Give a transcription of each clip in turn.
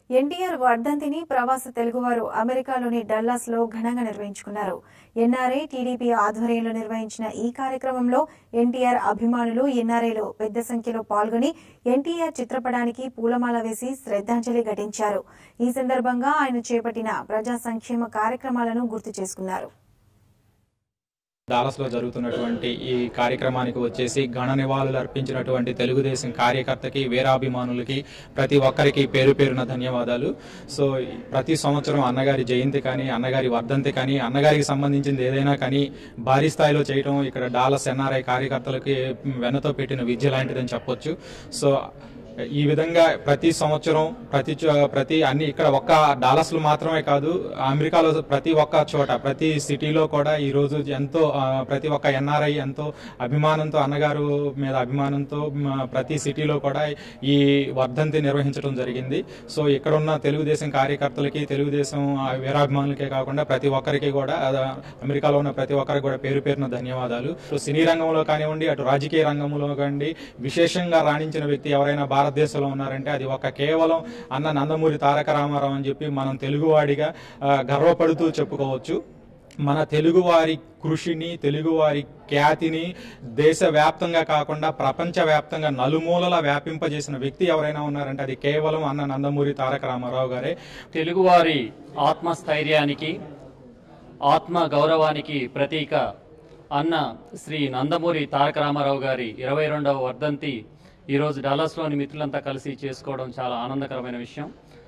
ఎన్టీఆర్ వర్ధంతిని ప్రవాస తెలుగువారు అమెరికాలోని డల్లాస్ లో ఘనంగా నిర్వహించుకున్నారు. ఎన్ఆర్ఐ టీడీపీ ఆధ్వర్యంలో నిర్వహించిన ఈ కార్యక్రమంలో ఎన్టీఆర్ అభిమానులు ఎన్ఆర్ఐలో పెద్ద సంఖ్యలో పాల్గొని ఎన్టీఆర్ చిత్రపటానికి పూలమాల వేసి శ్రద్ధాంజలి ఘటించారు. ఈ సందర్భంగా ఆయన చేపట్టిన ప్రజా సంక్షేమ కార్యక్రమాలను గుర్తు చేసుకున్నారు. డాలస్ లో జరుగుతున్నటువంటి ఈ కార్యక్రమానికి వచ్చేసి ఘన నివాళులు అర్పించినటువంటి తెలుగుదేశం కార్యకర్తకి వీరాభిమానులకి ప్రతి ఒక్కరికి పేరు పేరున ధన్యవాదాలు. సో ప్రతి సంవత్సరం అన్నగారి జయంతి కానీ అన్నగారి వర్ధంతి కానీ అన్నగారికి సంబంధించింది ఏదైనా కానీ భారీ స్థాయిలో చేయడం ఇక్కడ డాలస్ ఎన్ఆర్ఐ కార్యకర్తలకి వెన్నతో పెట్టిన విద్య లాంటిదని చెప్పొచ్చు. సో ఈ విధంగా ప్రతి సంవత్సరం ప్రతి అన్ని ఇక్కడ ఒక్క డాలస్ లో మాత్రమే కాదు, అమెరికాలో ప్రతి ఒక్క చోట ప్రతి సిటీలో కూడా ఈ రోజు ఎంతో ప్రతి ఒక్క ఎన్ఆర్ఐ ఎంతో అభిమానంతో అన్నగారు మీద అభిమానంతో ప్రతి సిటీలో కూడా ఈ వర్ధంతి నిర్వహించడం జరిగింది. సో ఇక్కడ ఉన్న తెలుగుదేశం కార్యకర్తలకి తెలుగుదేశం వీరాభిమానులకే కాకుండా ప్రతి ఒక్కరికి కూడా అమెరికాలో ఉన్న ప్రతి ఒక్కరికి కూడా పేరు పేరున ధన్యవాదాలు. సో సినీ రంగంలో కానివ్వండి, అటు రాజకీయ రంగంలో కానివ్వండి, విశేషంగా రాణించిన వ్యక్తి ఎవరైనా భారతదేశంలో ఉన్నారంటే అది ఒక కేవలం అన్న నందమూరి తారక రామారావు అని చెప్పి మనం తెలుగువాడిగా గర్వపడుతూ చెప్పుకోవచ్చు. మన తెలుగువారి కృషిని, తెలుగువారి ఖ్యాతిని దేశవ్యాప్తంగా కాకుండా ప్రపంచవ్యాప్తంగా నలుమూలలా వ్యాపింపజేసిన వ్యక్తి ఎవరైనా ఉన్నారంటే అది కేవలం అన్న నందమూరి తారక రామారావు గారే. తెలుగువారి ఆత్మస్థైర్యానికి, ఆత్మ గౌరవానికి ప్రతీక అన్న శ్రీ నందమూరి తారక రామారావు గారి 22వ వర్ధంతి ఈరోజు డల్లాస్లోని మిత్రులంతా కలిసి చేసుకోవడం చాలా ఆనందకరమైన విషయం.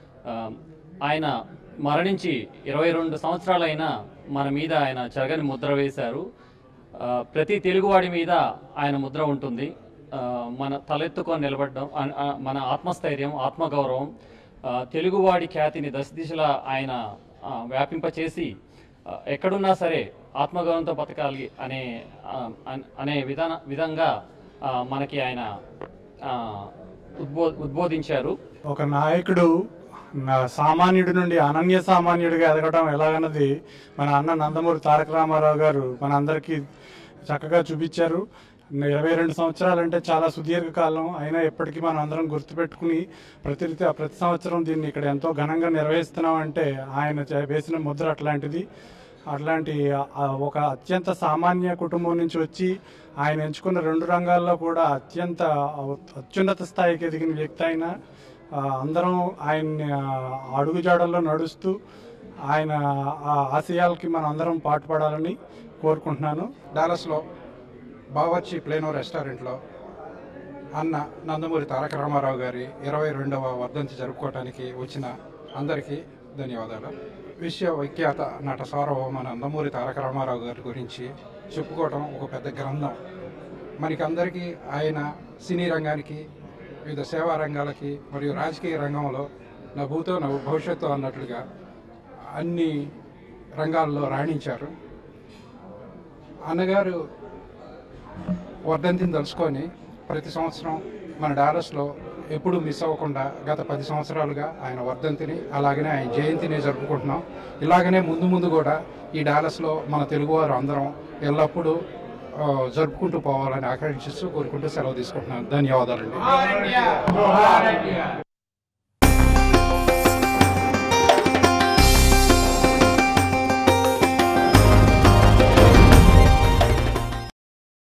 ఆయన మరణించి 22 సంవత్సరాలైనా మన మీద ఆయన చెరగని ముద్ర వేశారు. ప్రతి తెలుగువాడి మీద ఆయన ముద్ర ఉంటుంది. మన తలెత్తుకొని నిలబడడం, మన ఆత్మస్థైర్యం, ఆత్మగౌరవం, తెలుగువాడి ఖ్యాతిని దశదిశలా ఆయన వ్యాపింపచేసి ఎక్కడున్నా సరే ఆత్మగౌరవంతో బతకాలి అనే విధంగా మనకి ఆయన ఉద్బోధించారు. ఒక నాయకుడు సామాన్యుడి నుండి అనన్య సామాన్యుడిగా ఎదగడం ఎలాగన్నది మన అన్న నందమూరి తారక రామారావు గారు మన అందరికీ చక్కగా చూపించారు. 22 సంవత్సరాలంటే చాలా సుదీర్ఘకాలం అయినా ఎప్పటికీ మనం అందరం గుర్తుపెట్టుకుని ప్రతి సంవత్సరం దీన్ని ఇక్కడ ఎంతో ఘనంగా నిర్వహిస్తున్నాం అంటే ఆయన వేసిన ముద్ర అట్లాంటిది. అట్లాంటి ఒక అత్యంత సామాన్య కుటుంబం నుంచి వచ్చి ఆయన ఎంచుకున్న 2 రంగాల్లో కూడా అత్యున్నత స్థాయికి ఎదిగిన వ్యక్తి అయినా అందరం ఆయన్ని అడుగుజాడల్లో నడుస్తూ ఆయన ఆశయాలకి మనం అందరం పాటుపడాలని కోరుకుంటున్నాను. డాలస్లో బావర్చి ప్లేనో రెస్టారెంట్లో అన్న నందమూరి తారక రామారావు గారి 22వ వర్ధంతి జరుపుకోవడానికి వచ్చిన అందరికీ ధన్యవాదాలు. విశ్వవిఖ్యాత నట సార్వభౌమ నందమూరి తారక రామారావు గారి గురించి చెప్పుకోవడం ఒక పెద్ద గ్రంథం. మనకందరికీ ఆయన సినీ రంగానికి, వివిధ సేవా రంగాలకి మరియు రాజకీయ రంగంలో నా భూతో నా భవిష్యత్తు అన్నట్లుగా అన్ని రంగాల్లో రాణించారు. అన్నగారు వర్ధంతిని తలుచుకొని ప్రతి సంవత్సరం మన డాలస్లో ఎప్పుడు మిస్ అవ్వకుండా గత 10 సంవత్సరాలుగా ఆయన వర్ధంతిని అలాగనే ఆయన జయంతిని జరుపుకుంటున్నాం. ఇలాగనే ముందు కూడా ఈ డాలస్లో మన తెలుగువారు అందరం ఎల్లప్పుడూ జరుపుకుంటూ పోవాలని ఆకాంక్షిస్తూ కోరుకుంటూ సెలవు తీసుకుంటున్నాను. ధన్యవాదాలండి.